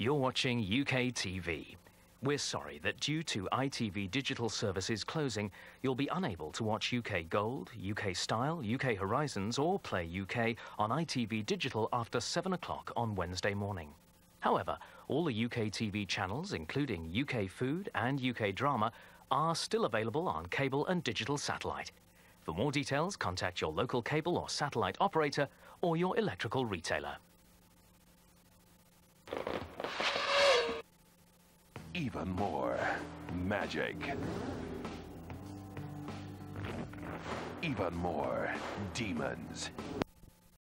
You're watching UKTV. We're sorry that due to ITV digital services closing, you'll be unable to watch UK Gold, UK Style, UK Horizons or Play UK on ITV Digital after 7 o'clock on Wednesday morning. However, all the UKTV channels, including UK Food and UK Drama, are still available on cable and digital satellite. For more details, contact your local cable or satellite operator or your electrical retailer. Even more magic. Even more demons.